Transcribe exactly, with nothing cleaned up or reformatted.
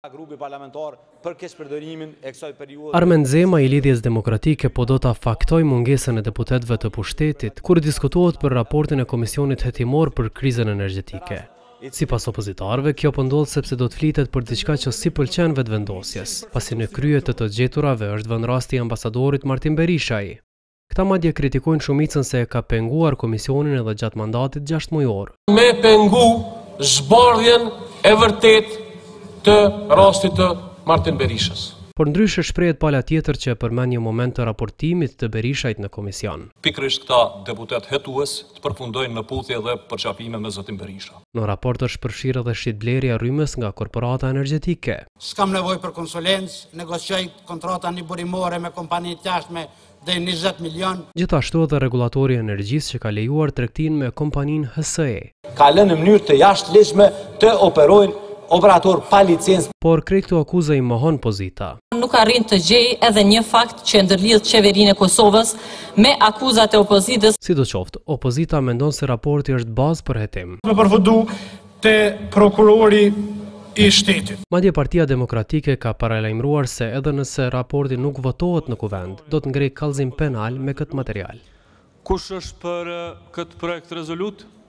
Armend Zema i Lidhjes Demokratike po do ta faktoj mungesën e deputetëve të pushtetit kur diskutohet për raportin e Komisionit Hetimor për krizën energjetike. Sipas opozitarëve, kjo po ndodh sepse do të flitet për diçka që si pëlqen vetëvendosjes, pasi në krye të të gjeturave është vënë rasti i ambasadorit Martin Berishaj. Këta madje kritikojnë shumicën se e ka penguar komisionin edhe gjatë mandatit gjashtë mujor. Me pengu zbardhjen e vërtet të rastit të Martin Berishës. Por ndryshe shprehet pala tjetër që përmend një moment të raportimit të Berishajt në komision. Pikërisht këta deputet hetues të përfundojnë në puthje dhe përqafime me zotin Berisha. Në raport është përfshirë edhe shitblerja rrymës nga korporata energjetike. S'kam nevojë për konsulencë, negocioj kontrata burimore me kompani të jashtme deri njëzet milion. Gjithashtu edhe regulatori i energjisë që ka lejuar tregtinë me kompaninë H S E. Ka lënë në mënyrë të jashtëligjshme të operojnë operator pa licencë. Por krejt këto akuza i mohon pozita. Nuk arrin të gjej edhe një fakt që ndërlidh qeverinë e Kosovës me akuzat e opozitës. Sidoqoftë, opozita mendon se raporti është bazë për hetim. Me përfundu te prokurori i shtetit. Madje Partia Demokratike ka paralajmëruar se edhe nëse raporti nuk votohet në kuvend, do të ngrej kallëzim penal me këtë material. Kush është për këtë projekt rezolut?